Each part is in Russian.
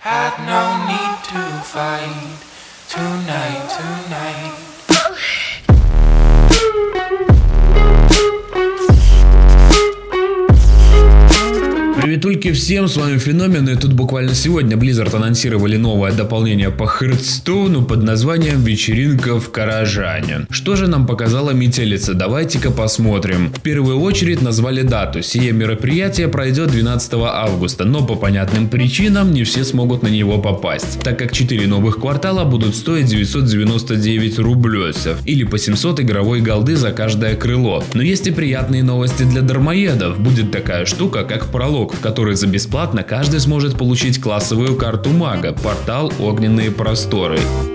Had no need to fight tonight. Приветульки всем, с вами Феномен, и тут буквально сегодня Blizzard анонсировали новое дополнение по Хардстоуну под названием «Вечеринка в Каражане». Что же нам показала метелица? Давайте-ка посмотрим. В первую очередь назвали дату. Сие мероприятие пройдет 12 августа, но по понятным причинам не все смогут на него попасть, так как 4 новых квартала будут стоить 999 рублёсов, или по 700 игровой голды за каждое крыло. Но есть и приятные новости для дармоедов. Будет такая штука, как пролог, в который за бесплатно каждый сможет получить классовую карту мага, портал «Огненные просторы».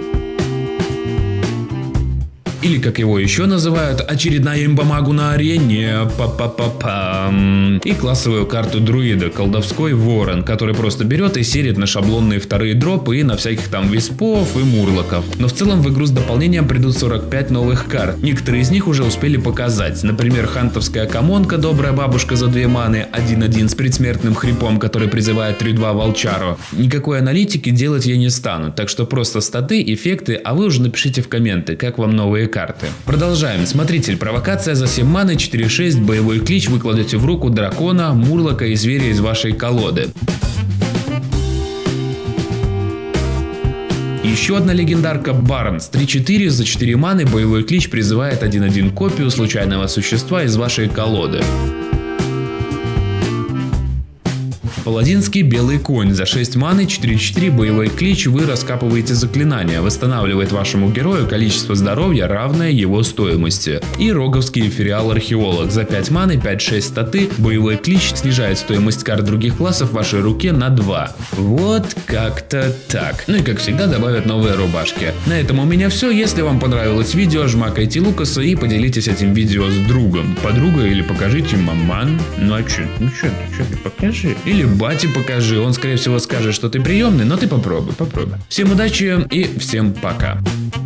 Или, как его еще называют, очередная имба-магу на арене, па-па-па-пам. И классовую карту друида, колдовской ворон, который просто берет и серит на шаблонные вторые дропы и на всяких там виспов и мурлоков. Но в целом в игру с дополнением придут 45 новых карт. Некоторые из них уже успели показать. Например, хантовская комонка, добрая бабушка за 2 маны, 1-1 с предсмертным хрипом, который призывает 3-2 волчару. Никакой аналитики делать я не стану, так что просто статы, эффекты, а вы уже напишите в комменты, как вам новые карты. Продолжаем. Смотритель. Провокация за 7 маны, 4-6, боевой клич, вы кладете в руку дракона, мурлока и зверя из вашей колоды. Еще одна легендарка Барнс. 3-4 за 4 маны, боевой клич призывает 1-1 копию случайного существа из вашей колоды. Паладинский белый конь. За 6 маны, 4-4, боевой клич, вы раскапываете заклинание. Восстанавливает вашему герою количество здоровья, равное его стоимости. И роговский эфириал археолог. За 5 маны, 5-6 статы, боевой клич снижает стоимость карт других классов в вашей руке на 2. Вот как-то так. Ну и как всегда добавят новые рубашки. На этом у меня все. Если вам понравилось видео, жмакайте Лукаса и поделитесь этим видео с другом. Подруга или покажите маман. Ну а че? Ну че ты покажи. Или бате покажи, он скорее всего скажет, что ты приемный, но ты попробуй. Всем удачи и всем пока.